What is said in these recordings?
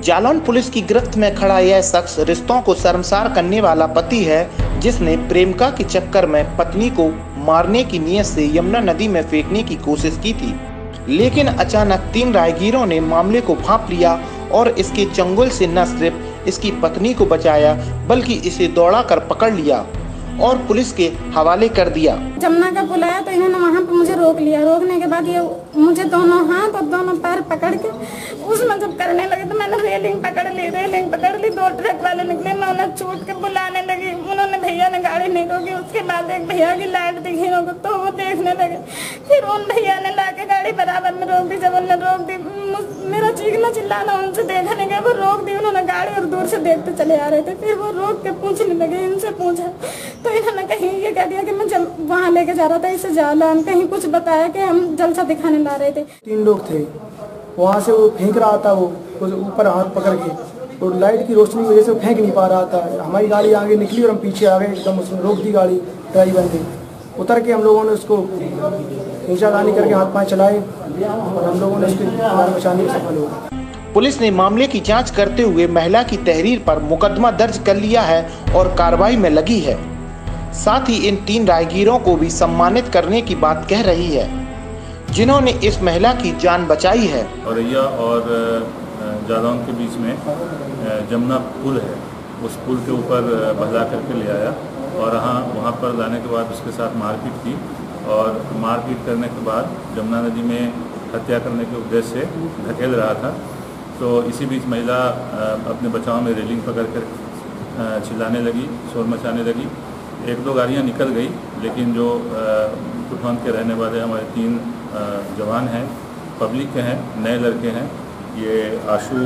Jalaun police की गिरफ्त में खड़ा यह शख्स रिश्तों को शर्मसार करने वाला पति है, जिसने प्रेमिका के चक्कर में पत्नी को मारने की नीयत से यमुना नदी में फेंकने की कोशिश की थी। लेकिन अचानक 3 राहगीरों ने मामले को भांप लिया और इसके चंगुल से न सिर्फ इसकी पत्नी को बचाया बल्कि इसे दौड़ा कर पकड़ लिया और पुलिस के हवाले कर दिया। जमुना का पुल आया तो इन्होंने वहाँ पे मुझे रोक लिया। रोकने के बाद ये मुझे दोनों हाथ और दोनों पैर पकड़ के उसमें जब करने लगे तो मैंने रेलिंग पकड़ ली। 2 ट्रक वाले निकले, मैं उन्हें छूट के बुलाने लगी। उन्होंने भैया ने गाड़ी नहीं रोकी। उसके बाद एक भैया की लाइट दिखी होगी तो वो देखने लगे। फिर उन भैया ने ला के गाड़ी बराबर में रोक दी। जब उन्होंने रोक दी, मेरा चीखना चिल्लाना उनसे देखा नहीं गया। वो रोक दी उन्होंने गाड़ी और दूर से देखते चले आ रहे थे। फिर वो रोक के पूछने लगे, इनसे पूछा तो इन्होंने कहीं ये कह दिया कि मैं जब वहाँ लेके जा रहा था इसे जालौन, कहीं कुछ बताया कि हम जलसा दिखाने ला रहे थे। 3 लोग थे, वहाँ से वो फेंक रहा था, वो ऊपर हाथ पकड़ के और लाइट की रोशनी की वजह से फेंक नहीं पा रहा था। हमारी गाड़ी आगे निकली और हम पीछे आ गए, एकदम उसने रोक दी गाड़ी। ड्राइवर ने उतर के हम लोगों ने उसको नीचा गानी करके हाथ पाँव चलाए और हम लोगों ने उसकी जान बचाने में सफल हुआ। पुलिस ने मामले की जांच करते हुए महिला की तहरीर पर मुकदमा दर्ज कर लिया है और कार्रवाई में लगी है। साथ ही इन 3 राहगीरों को भी सम्मानित करने की बात कह रही है, जिन्होंने इस महिला की जान बचाई है। औरैया और जालौन के बीच में जमुना पुल है, उस पुल के ऊपर बहला करके ले आया और वहाँ पर लाने के बाद उसके साथ मारपीट की और मारपीट करने के बाद जमुना नदी में हत्या करने के उद्देश्य से धकेल रहा था। तो इसी बीच महिला अपने बचाव में रेलिंग पकड़ कर चिल्लाने लगी, शोर मचाने लगी। 1-2 गाड़ियाँ निकल गई, लेकिन जो तुफान के रहने वाले हमारे 3 जवान हैं, पब्लिक के हैं, नए लड़के हैं। ये आशु,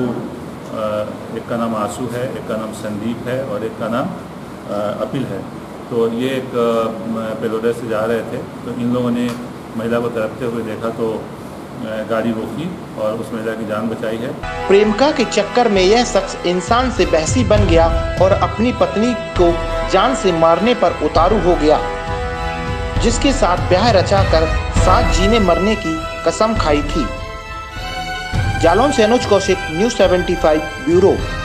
एक का नाम आशु है, एक का नाम संदीप है और एक का नाम अपिल है। तो ये एक पेलोडर से जा रहे थे, तो इन लोगों ने महिला को तरफते हुए देखा तो गाड़ी रोकी और उस महिला की जान बचाई है। प्रेमिका के चक्कर में यह शख्स इंसान से बहसी बन गया और अपनी पत्नी को जान से मारने पर उतारू हो गया, जिसके साथ ब्याह रचाकर साथ जीने मरने की कसम खाई थी। जालौन से अनुज कौशिक, न्यूज़ 75 ब्यूरो।